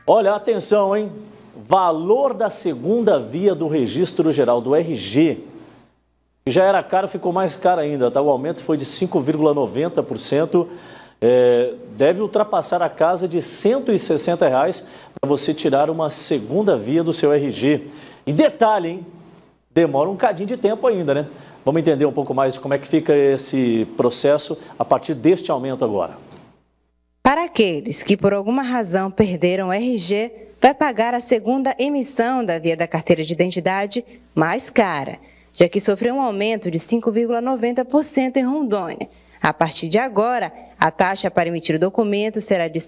Olha, atenção, hein? Valor da segunda via do Registro Geral, do RG. Que já era caro, ficou mais caro ainda, tá? O aumento foi de 5,90%. Deve ultrapassar a casa de R$ 160 para você tirar uma segunda via do seu RG. E detalhe, hein? Demora um cadinho de tempo ainda, né? Vamos entender um pouco mais de como é que fica esse processo a partir deste aumento agora. Para aqueles que por alguma razão perderam o RG, vai pagar a segunda emissão da via da carteira de identidade mais cara, já que sofreu um aumento de 5,90% em Rondônia. A partir de agora, a taxa para emitir o documento será de R$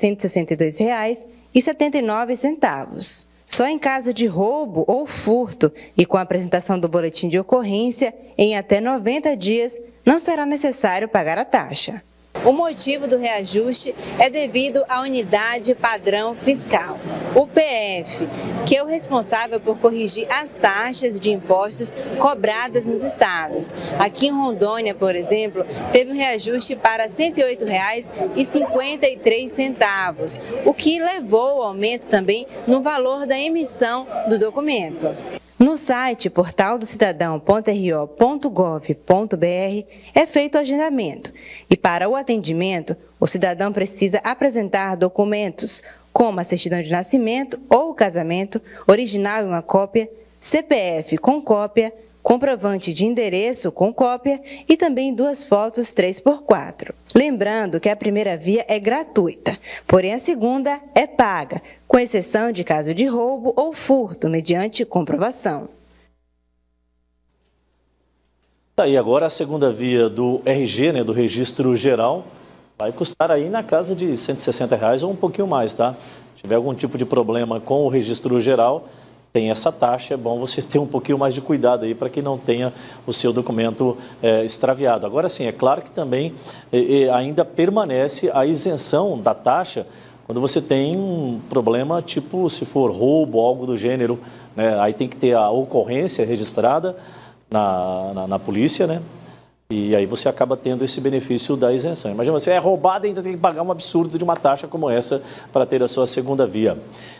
162,79. Só em caso de roubo ou furto e com a apresentação do boletim de ocorrência, em até 90 dias, não será necessário pagar a taxa. O motivo do reajuste é devido à unidade padrão fiscal, o PF, que é o responsável por corrigir as taxas de impostos cobradas nos estados. Aqui em Rondônia, por exemplo, teve um reajuste para R$ 108,53, o que levou ao aumento também no valor da emissão do documento. No site portaldocidadão.ro.gov.br é feito o agendamento e para o atendimento o cidadão precisa apresentar documentos como a certidão de nascimento ou casamento, original e uma cópia, CPF com cópia, comprovante de endereço com cópia e também 2 fotos 3x4. Lembrando que a primeira via é gratuita, porém a segunda é paga, com exceção de caso de roubo ou furto, mediante comprovação. E agora a segunda via do RG, né, do Registro Geral, vai custar aí na casa de R$ 160 ou um pouquinho mais, tá? Se tiver algum tipo de problema com o Registro Geral, tem essa taxa, é bom você ter um pouquinho mais de cuidado aí para que não tenha o seu documento extraviado. Agora sim, é claro que também ainda permanece a isenção da taxa quando você tem um problema tipo se for roubo ou algo do gênero, né? Aí tem que ter a ocorrência registrada na polícia, né? E aí você acaba tendo esse benefício da isenção. Imagina, você é roubado e ainda tem que pagar um absurdo de uma taxa como essa para ter a sua segunda via.